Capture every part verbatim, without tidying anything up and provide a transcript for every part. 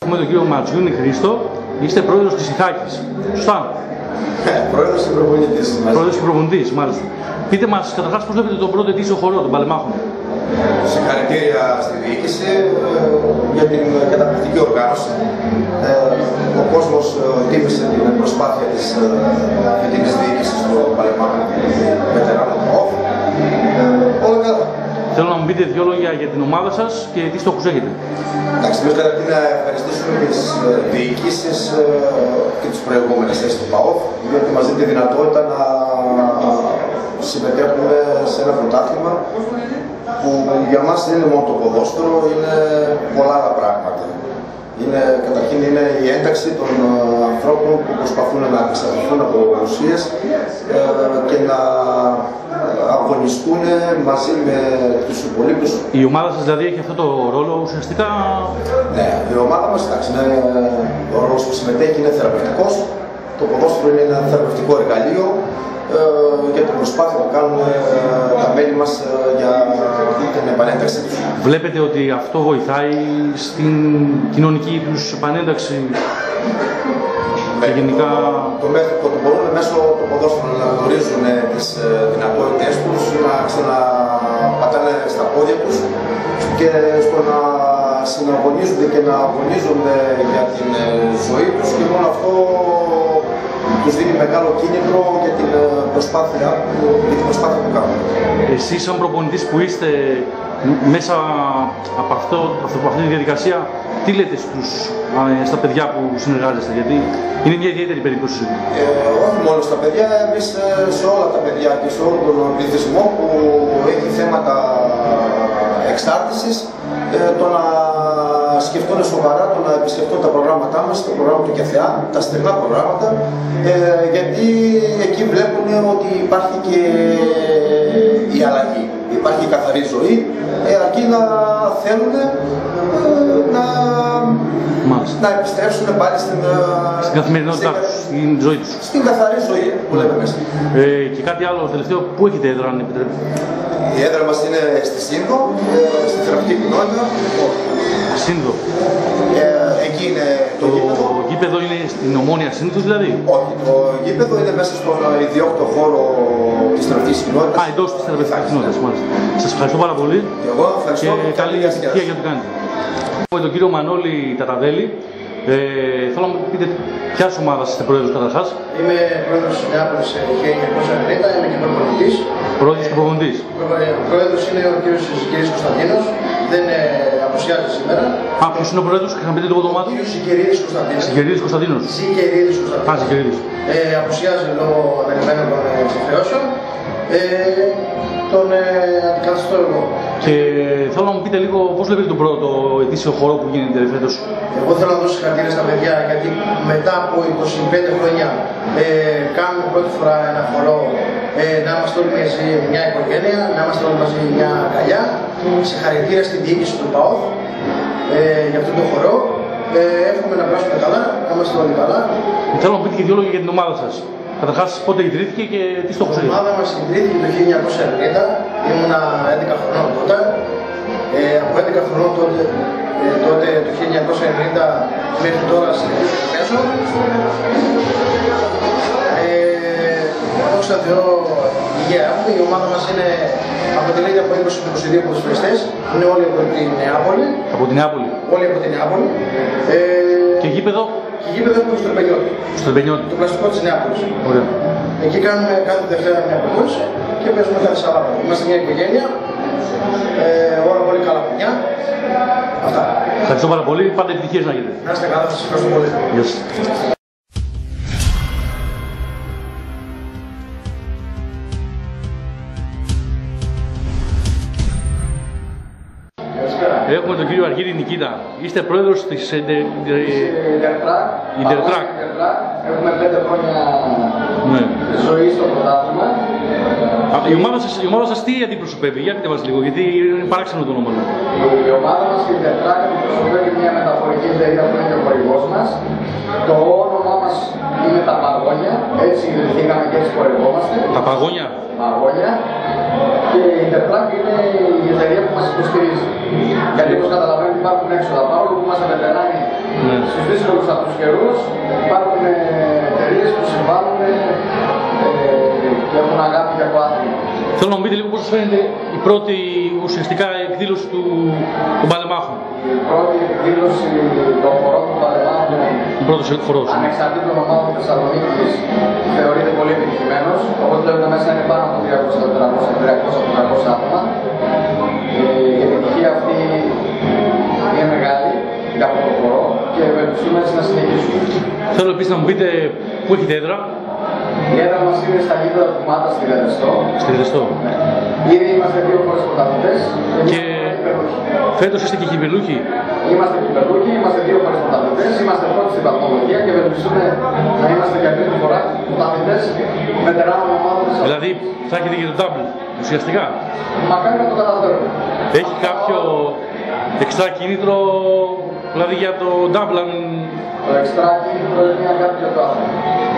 Με τον κύριο Ματζιούνι Χρήστο, είστε πρόεδρος της Ιθάκης. Σωστά. Πρόεδρος και προπονητής. Πρόεδρος και προπονητής, μάλιστα. Πείτε μας καταρχάς πώς βλέπετε τον πρώτο ετήσιο χορό των Παλεμάχων. Συγχαρητήρια στη διοίκηση για την καταπληκτική οργάνωση. Ο κόσμος τίμησε την προσπάθεια της φετινής διοίκησης των Παλεμάχων βετεράνων του ΟΦ. Όλα καλά. Θέλω να μου πείτε δύο λόγια για την ομάδα σας και τι στόχους έχετε. Εντάξει, εμείς καταρχήν να ευχαριστήσουμε τις διοικήσεις και τις προηγούμενες θέσεις του ΠΑΟΦ, γιατί μας δίνει τη δυνατότητα να συμμετέχουμε σε ένα πρωτάθλημα που για μας δεν είναι μόνο το ποδόσφαιρο, είναι πολλά άλλα πράγματα. Είναι, καταρχήν είναι η ένταξη των ανθρώπων που προσπαθούν να εξαρτηθούν από ουσίες και να αγωνιστούν μαζί με τους υπολείπους. Η ομάδα σας δηλαδή έχει αυτό το ρόλο ουσιαστικά? Ναι, η ομάδα μας εντάξει, είναι, ο ρόλος που συμμετέχει είναι θεραπευτικός. Το ποδόσφαιρο είναι ένα θεραπευτικό εργαλείο ε, για την προσπάθεια που κάνουν ε, τα μέλη μας ε, για την επανένταξη τους. Βλέπετε ότι αυτό βοηθάει στην κοινωνική τους επανένταξη? Και γενικά... το, το, το, το μπορούν μέσω του ποδόσφαιρου να γνωρίζουν τις ε, δυνατότητες τους, να ξαναπατάνε στα πόδια τους και στο να συναγωνίζονται και να αγωνίζονται για την ε, ζωή τους, και μόνο αυτό τους δίνει μεγάλο κίνητρο για την προσπάθεια, για την προσπάθεια που κάνουν. Εσείς σαν προπονητής που είστε μέσα από, αυτό, από αυτή τη διαδικασία, τι λέτε στους, στα παιδιά που συνεργάζεστε, γιατί είναι μια ιδιαίτερη περίπτωση? Ε, όχι μόνο στα παιδιά, εμείς σε όλα τα παιδιά και σε όλο τον πληθυσμό που έχει θέματα εξάρτησης, ε, το να σκεφτούν σοβαρά, το να επισκεφτούν τα προγράμματά μας, το πρόγραμμα του ΚΕΘΕΑ, τα στεγνά προγράμματα, ε, γιατί εκεί βλέπουν ότι υπάρχει και η αλλαγή, υπάρχει η καθαρή ζωή, ε, αρκεί να θέλουν ε, να, να επιστρέψουν πάλι στην, στην καθημερινότητά τους, στην ζωή τους. Στην καθαρή ζωή που λέμε μέσα. Ε, και κάτι άλλο τελευταίο, πού έχετε έδρα, αν επιτρέπετε? Η έδρα μας είναι στη Σύνδο, ε, στη θεραπευτική κοινότητα. Σύνδο. Ε, εκεί είναι το, το γήπεδο. Το γήπεδο είναι στην Ομόνια Σύνδο δηλαδή? Όχι, το γήπεδο είναι μέσα στον ιδιόκτητο χώρο της θεραπευτικής κοινότητας. Α, εντός της θεραπευτικής κοινότητας, μάλιστα. Σας ευχαριστώ πάρα πολύ. Και εγώ ευχαριστώ και καλή επιτυχία για ό,τι κάνετε. Με τον κύριο Μανώλη Ταταβέλη, ε, θέλω να μου πείτε ποιας ομάδας είστε πρόεδρος καταρχάς? Είμαι πρόεδρος της Νεάπολης χίλια εννιακόσια ενενήντα, είμαι και προπονητής. Πρόεδρος και προπονητής. Ο πρόεδρος είναι ο κύριος Σικερίδης Κωνσταντίνος, δεν απουσιάζει σήμερα. Α, ποιος είναι ο πρόεδρος, και να πείτε το όνομά του? Ο κύριος Σικερίδης Κωνσταντίνος. Σικερίδης Κωνσταντίνος. Σικερίδης Κωνσταντίνος. Α, Σικερίδης. Ε, απουσιάζει λόγω ανελημμένων των υποχρεώσεων. Ε, τον ε, αντικαθιστώ εγώ. Και θέλω να μου πείτε λίγο πώς βλέπετε τον πρώτο ετήσιο χορό που γίνεται φέτος? Εγώ θέλω να δώσω συγχαρητήρια στα παιδιά, γιατί μετά από είκοσι πέντε χρόνια ε, κάνουμε πρώτη φορά ένα χορό, ε, να είμαστε όλοι μαζί μια οικογένεια, να είμαστε όλοι μαζί μια αγκαλιά. Συγχαρητήρια στην διοίκηση του ΠΑΟΦ ε, για αυτό το χορό. Ε, εύχομαι να περάσουμε καλά, να είμαστε όλοι καλά. Και θέλω να μου πείτε και δύο λόγια για την ομάδα σας. Καταρχάς, πότε ιδρύθηκε και τι στόχους έχει? Η ομάδα μας ιδρύθηκε το χίλια εννιακόσια ενενήντα, ήμουνα έντεκα χρονών τότε. Ε, από έντεκα χρονών τότε, ε, τότε το χίλια εννιακόσια ενενήντα μέχρι τώρα συνεχίζουμε μέσω. Ε, δόξα Θεώ, υγεία. Η ομάδα μας είναι, αποτελείται από είκοσι με είκοσι δύο ποδοσφαιριστές, είναι όλοι από την Νεάπολη. Από την Νεάπολη. Όλοι από την Νεάπολη. Ε, και γήπεδο? Και γήπεδο έχουμε στο Τρεμπενιώτη. Στο Τρεμπενιώτη. Το κλασικό της Νεάπολης. Ωραία. Εκεί κάνουμε κάθε Δευτέρα μια προπόνηση και παίζουμε κάθε Σαββάτο. Είμαστε μια οικογένεια, ε, όλα πολύ καλά παιδιά. Αυτά. Ευχαριστώ πάρα πολύ, πάντα επιτυχίες να γίνετε. Να είστε καλά, σας ευχαριστώ πολύ. Γεια σας. Έχουμε τον κύριο Αργύρη Νικήτα. Είστε πρόεδρος της Ιντερτράκ. Έχουμε πέντε χρόνια ναι. ζωή στο πρωτάθλημα. Η ομάδα σας, η ομάδα σας τι αντιπροσωπεύει? Για πείτε μας λίγο, γιατί είναι παράξενο το όνομα. Η ομάδα μας η Ιντερτράκ αντιπροσωπεύει μια μεταφορική εταιρεία που είναι και ο χορηγός μας. Το όνομά μας είναι τα Παγόνια, έτσι ιδρυθήκαμε και έτσι χορηγόμαστε. Τα Παγόνια. Παγόνια. Και η Ιντερτράκ είναι η εταιρεία που μας υποστηρίζει. Γιατί όπως καταλαβαίνετε υπάρχουν έξοδα, παρόλο που είμαστε βετεράνοι Ναι. Στους δύσκολους αυτούς καιρούς υπάρχουν εταιρείες που συμβάλλουν ε, και έχουν αγάπη για το άθλημα. Θέλω να μου πείτε λίγο πώς σας φαίνεται η πρώτη ουσιαστικά εκδήλωση του, των παλεμάχων. Η πρώτη εκδήλωση των χωρών των παλεμάχων, ανεξαρτήτων ομάδων Θεσσαλονίκης, θεωρείται πολύ επιτυχημένος. Όπως βλέπετε μέσα είναι πάνω από τριακόσια με τετρακόσια άτομα. Η επιτυχία αυτή είναι μεγάλη για αυτό το χώρο και ευελπιστούμε να συνεχίσουμε. Θέλω επίσης να μου πείτε πού έχετε έδρα. Η έδρα μας είναι στα γήπεδα του Μάτα στη Ρεδεστό. Στη Ρεδεστό. Ναι. Ήδη είμαστε δύο φορές πρωταθλητές. Και φέτος είστε και κυπελούχοι. Είμαστε κυπελούχοι, είμαστε δύο φορές πρωταθλητές, είμαστε πρώτοι στην βαθμολογία και ευελπιστούμε να είμαστε για τρίτη φορά πρωταθλητές βετεράνων ομάδων. Δηλαδή θα έχετε και το double ουσιαστικά. Μακάρι να το καταφέρουμε. Έχει κάποιο εξτρά κίνητρο δηλαδή για το double? Το εξτρά κίνητρο είναι μια αγάπη για το άθλημα.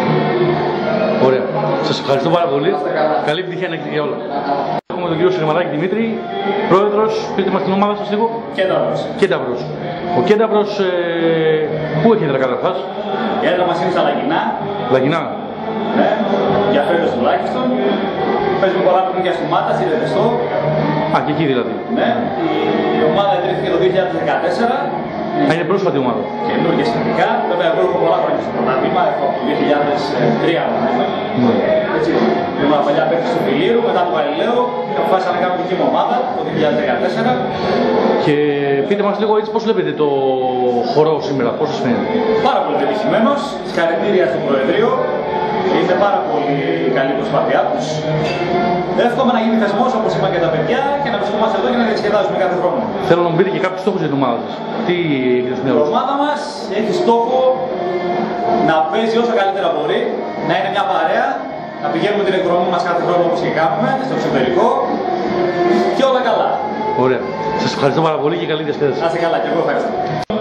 Ωραία. Σας ευχαριστώ πάρα πολύ. Καλά. Καλή επιτυχία για όλα. Έχουμε τον κύριο Συρμαδάκη Δημήτρη, πρόεδρος. Πείτε μας την ομάδα σας λίγο. Κένταυρος. Κένταυρος. Ο Κένταυρος, ε, πού έχει έδρα καταρχάς? Η έδρα μας είναι στα Λαγινά. Λαγινά. Ναι, για φέτος τουλάχιστον. Παίζουμε πολλά παιχνίδια στη Μάτα, στη Ρεδεστό. Α, και εκεί δηλαδή. Ναι, η ομάδα ιδρύθηκε το δύο χιλιάδες δεκατέσσερα. Α, είναι πρόσφατη ομάδα. Καινούργια σχετικά. Βέβαια, εγώ έχω πολλά χρόνια στο πρωτάθλημα. Έχω από το δύο χιλιάδες τρία νομίζω. Ναι. Έτσι, ήμουν παλιά παίκτης του Φιλίρου, μετά του Γαλιλαίου και αποφάσισα να κάνω δική μου ομάδα το δύο χιλιάδες δεκατέσσερα. Και πείτε μας λίγο έτσι πώς βλέπετε το χορό σήμερα, πώς σας φαίνεται? Πάρα πολύ πετυχημένος. Συγχαρητήρια στο Προεδρείο. Είναι πάρα πολύ καλή προσπάθειά τους. Εύχομαι να γίνει θεσμός, όπως είπαν και τα παιδιά, και να βρισκόμαστε εδώ και να διασκεδάζουμε κάθε χρόνο. Θέλω να μου πείτε και κάποιους στόχους για την ομάδα σας. Τι έχετε στο Η μυαλό σας? ομάδα μας έχει στόχο να παίζει όσο καλύτερα μπορεί, να είναι μια παρέα, να πηγαίνουμε την εκδρομή μας κάθε χρόνο όπως και κάνουμε, στο εξωτερικό και όλα καλά. Ωραία. Σας ευχαριστώ πάρα πολύ και καλή διασκέδαση. Να είστε καλά, και εγώ ευχαριστώ.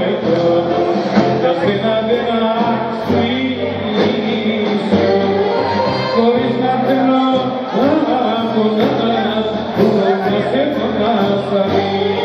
Χωρίς να θέλω να αποκατάς, που δεν σε φωνάσαμε.